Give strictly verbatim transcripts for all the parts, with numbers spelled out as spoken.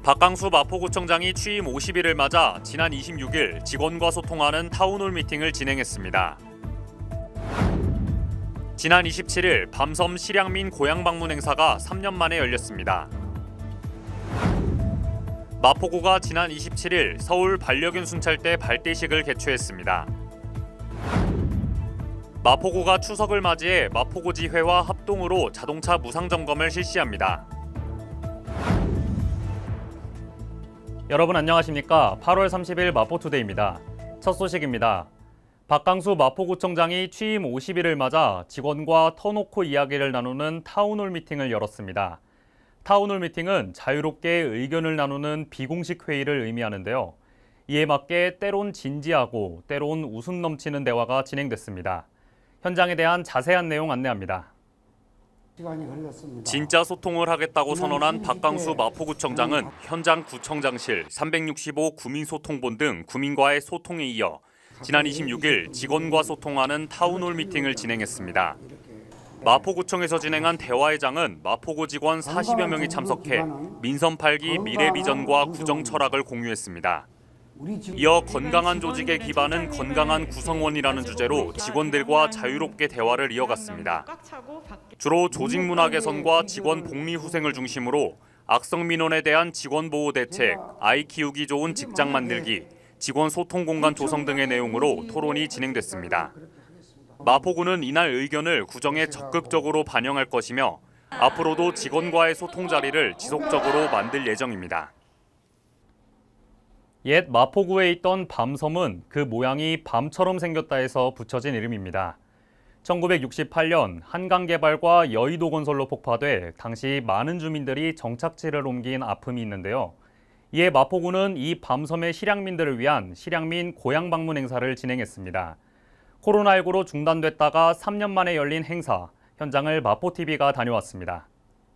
박강수 마포구청장이 취임 오십 일을 맞아 지난 이십육 일 직원과 소통하는 타운홀 미팅을 진행했습니다. 지난 이십칠 일 밤섬 실향민 고향 방문 행사가 삼 년 만에 열렸습니다. 마포구가 지난 이십칠 일 서울 반려견 순찰대 발대식을 개최했습니다. 마포구가 추석을 맞이해 마포구지회와 합동으로 자동차 무상 점검을 실시합니다. 여러분 안녕하십니까? 팔월 삼십일 마포투데이입니다. 첫 소식입니다. 박강수 마포구청장이 취임 오십 일을 맞아 직원과 터놓고 이야기를 나누는 타운홀 미팅을 열었습니다. 타운홀 미팅은 자유롭게 의견을 나누는 비공식 회의를 의미하는데요. 이에 맞게 때론 진지하고 때론 웃음 넘치는 대화가 진행됐습니다. 현장에 대한 자세한 내용 안내합니다. 진짜 소통을 하겠다고 선언한 박강수 마포구청장은 현장 구청장실, 삼백육십오 구민소통본 등 구민과의 소통에 이어 지난 이십육 일 직원과 소통하는 타운홀 미팅을 진행했습니다. 마포구청에서 진행한 대화회장은 마포구 직원 사십여 명이 참석해 민선 팔 기 미래 비전과 구정 철학을 공유했습니다. 이어 건강한 조직의 기반은 건강한 구성원이라는 주제로 직원들과 자유롭게 대화를 이어갔습니다. 주로 조직 문화 개선과 직원 복리 후생을 중심으로 악성 민원에 대한 직원 보호 대책, 아이 키우기 좋은 직장 만들기, 직원 소통 공간 조성 등의 내용으로 토론이 진행됐습니다. 마포구는 이날 의견을 구정에 적극적으로 반영할 것이며 앞으로도 직원과의 소통 자리를 지속적으로 만들 예정입니다. 옛 마포구에 있던 밤섬은 그 모양이 밤처럼 생겼다 해서 붙여진 이름입니다. 천구백육십팔 년 한강 개발과 여의도 건설로 폭파돼 당시 많은 주민들이 정착지를 옮긴 아픔이 있는데요. 이에 마포구는 이 밤섬의 실향민들을 위한 실향민 고향 방문 행사를 진행했습니다. 코로나십구로 중단됐다가 삼 년 만에 열린 행사, 현장을 마포티비가 다녀왔습니다.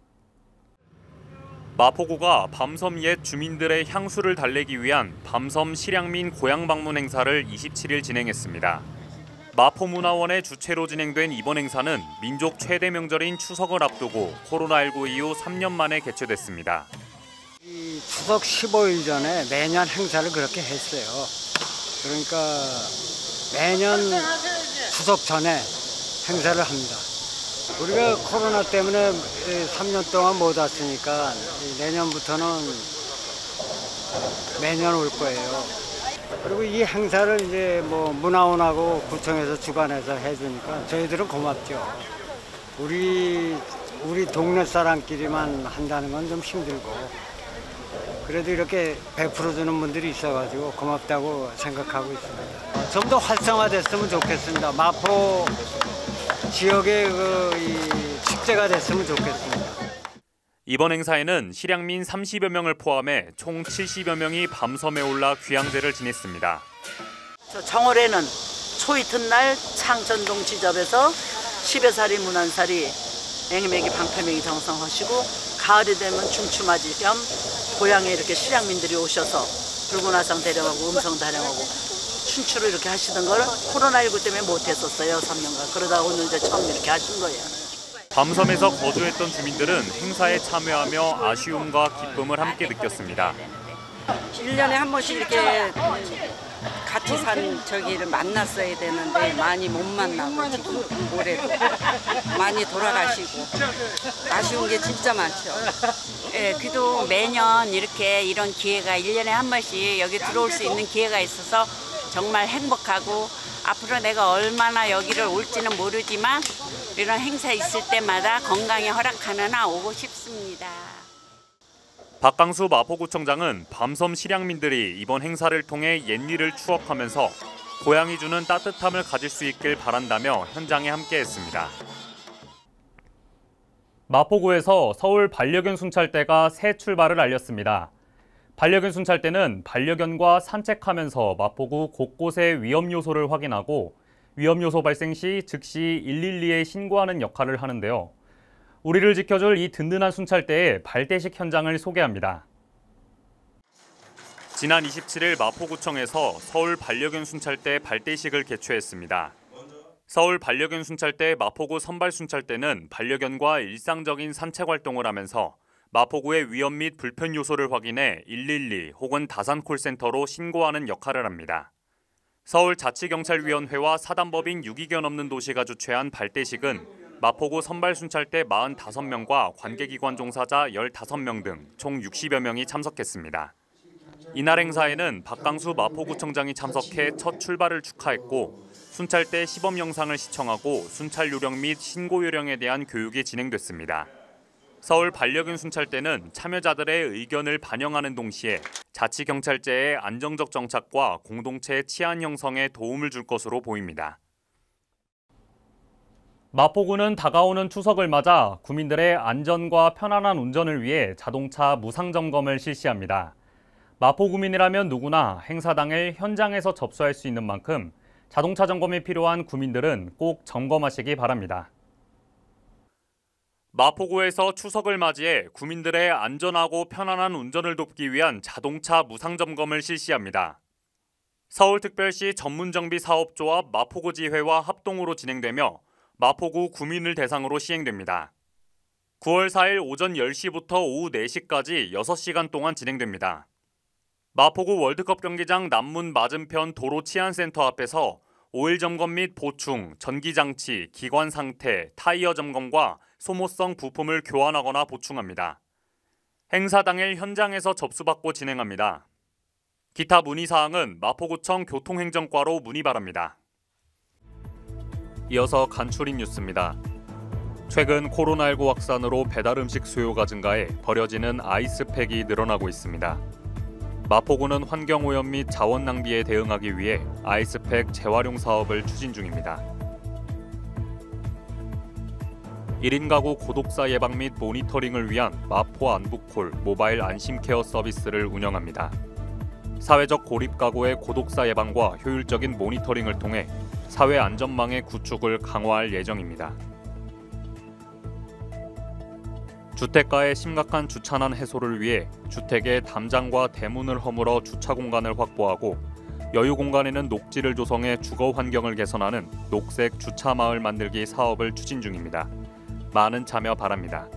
마포구가 밤섬 옛 주민들의 향수를 달래기 위한 밤섬 실향민 고향 방문 행사를 이십칠 일 진행했습니다. 마포문화원의 주최로 진행된 이번 행사는 민족 최대 명절인 추석을 앞두고 코로나십구 이후 삼 년 만에 개최됐습니다. 이 추석 십오 일 전에 매년 행사를 그렇게 했어요. 그러니까 매년 추석 전에 행사를 합니다. 우리가 코로나 때문에 삼 년 동안 못 왔으니까 내년부터는 매년 올 거예요. 그리고 이 행사를 이제 뭐 문화원하고 구청에서 주관해서 해주니까 저희들은 고맙죠. 우리 우리 동네 사람끼리만 한다는 건 좀 힘들고 그래도 이렇게 베풀어주는 분들이 있어가지고 고맙다고 생각하고 있습니다. 좀 더 활성화됐으면 좋겠습니다. 마포 지역의 그 이 축제가 됐으면 좋겠습니다. 이번 행사에는 실향민 삼십여 명을 포함해 총 칠십여 명이 밤섬에 올라 귀향제를 지냈습니다. 저 정월에는 초이튿날 창천동 지점에서 십여 살이 문안살이 앵매기 방패매기 정성하시고 가을이 되면 중추맞이 겸 고향에 이렇게 실향민들이 오셔서 붉은 화상 대령하고 음성 다령하고 춘추를 이렇게 하시던 걸 코로나십구 때문에 못했었어요. 삼 년간. 그러다 오늘 이제 처음 이렇게 하신 거예요. 밤섬에서 거주했던 주민들은 행사에 참여하며 아쉬움과 기쁨을 함께 느꼈습니다. 일 년에 한 번씩 이렇게 같이 산 저기를 만났어야 되는데 많이 못 만나고 지금 올해도 많이 돌아가시고 아쉬운 게 진짜 많죠. 예, 그래도 매년 이렇게 이런 기회가 일 년에 한 번씩 여기 들어올 수 있는 기회가 있어서 정말 행복하고 앞으로 내가 얼마나 여기를 올지는 모르지만 이런 행사 있을 때마다 건강이 허락하는 한 오고 싶습니다. 박강수 마포구청장은 밤섬 실향민들이 이번 행사를 통해 옛일을 추억하면서 고향이 주는 따뜻함을 가질 수 있길 바란다며 현장에 함께했습니다. 마포구에서 서울 반려견 순찰대가 새 출발을 알렸습니다. 반려견 순찰대는 반려견과 산책하면서 마포구 곳곳의 위험 요소를 확인하고 위험 요소 발생 시 즉시 일일이에 신고하는 역할을 하는데요. 우리를 지켜줄 이 든든한 순찰대의 발대식 현장을 소개합니다. 지난 이십칠 일 마포구청에서 서울 반려견 순찰대 발대식을 개최했습니다. 서울 반려견 순찰대 마포구 선발 순찰대는 반려견과 일상적인 산책 활동을 하면서 마포구의 위험 및 불편 요소를 확인해 일일이 혹은 다산 콜센터로 신고하는 역할을 합니다. 서울자치경찰위원회와 사단법인 육이 개 넘는 도시가 주최한 발대식은 마포구 선발순찰대 사십오 명과 관계기관 종사자 십오 명 등 총 육십여 명이 참석했습니다. 이날 행사에는 박강수 마포구청장이 참석해 첫 출발을 축하했고 순찰대 시범 영상을 시청하고 순찰 요령 및 신고 요령에 대한 교육이 진행됐습니다. 서울 반려견 순찰대는 참여자들의 의견을 반영하는 동시에 자치경찰제의 안정적 정착과 공동체 치안 형성에 도움을 줄 것으로 보입니다. 마포구는 다가오는 추석을 맞아 구민들의 안전과 편안한 운전을 위해 자동차 무상 점검을 실시합니다. 마포구민이라면 누구나 행사 당일 현장에서 접수할 수 있는 만큼 자동차 점검이 필요한 구민들은 꼭 점검하시기 바랍니다. 마포구에서 추석을 맞이해 구민들의 안전하고 편안한 운전을 돕기 위한 자동차 무상 점검을 실시합니다. 서울특별시 전문정비사업조합 마포구지회와 합동으로 진행되며 마포구 구민을 대상으로 시행됩니다. 구월 사일 오전 열 시부터 오후 네 시까지 여섯 시간 동안 진행됩니다. 마포구 월드컵 경기장 남문 맞은편 도로치안센터 앞에서 오일 점검 및 보충, 전기장치, 기관 상태, 타이어 점검과 소모성 부품을 교환하거나 보충합니다. 행사 당일 현장에서 접수받고 진행합니다. 기타 문의사항은 마포구청 교통행정과로 문의 바랍니다. 이어서 간추린 뉴스입니다. 최근 코로나십구 확산으로 배달음식 수요가 증가해 버려지는 아이스팩이 늘어나고 있습니다. 마포구는 환경오염 및 자원 낭비에 대응하기 위해 아이스팩 재활용 사업을 추진 중입니다. 일 인 가구 고독사 예방 및 모니터링을 위한 마포 안부콜 모바일 안심케어 서비스를 운영합니다. 사회적 고립 가구의 고독사 예방과 효율적인 모니터링을 통해 사회 안전망의 구축을 강화할 예정입니다. 주택가의 심각한 주차난 해소를 위해 주택의 담장과 대문을 허물어 주차 공간을 확보하고 여유 공간에는 녹지를 조성해 주거 환경을 개선하는 녹색 주차 마을 만들기 사업을 추진 중입니다. 많은 참여 바랍니다.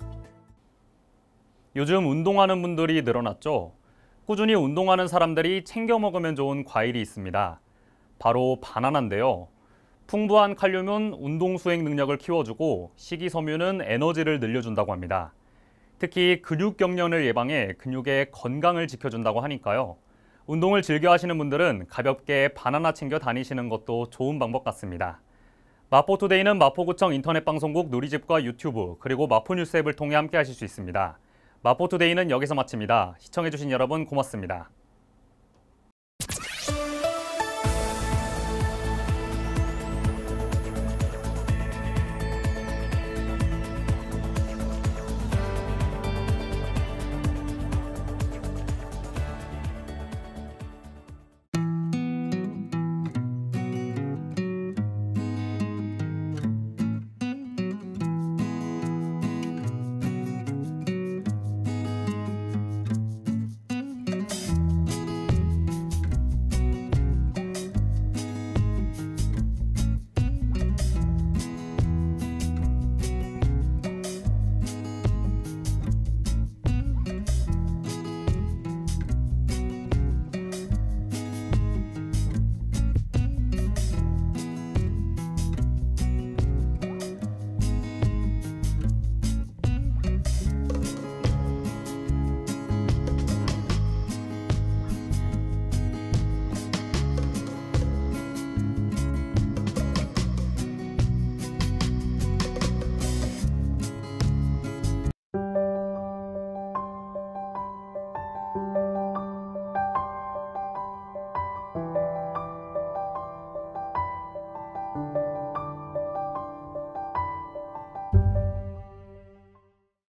요즘 운동하는 분들이 늘어났죠? 꾸준히 운동하는 사람들이 챙겨 먹으면 좋은 과일이 있습니다. 바로 바나나인데요. 풍부한 칼륨은 운동 수행 능력을 키워주고 식이섬유는 에너지를 늘려준다고 합니다. 특히 근육 경련을 예방해 근육의 건강을 지켜준다고 하니까요. 운동을 즐겨 하시는 분들은 가볍게 바나나 챙겨 다니시는 것도 좋은 방법 같습니다. 마포투데이는 마포구청 인터넷 방송국 누리집과 유튜브 그리고 마포뉴스 앱을 통해 함께 하실 수 있습니다. 마포투데이는 여기서 마칩니다. 시청해주신 여러분 고맙습니다.